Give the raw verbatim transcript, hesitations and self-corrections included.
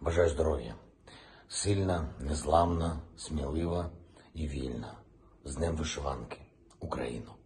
Бажаю здоров'я. Сильна, незламна, смілива і вільна. З Днем вишиванки. Україно!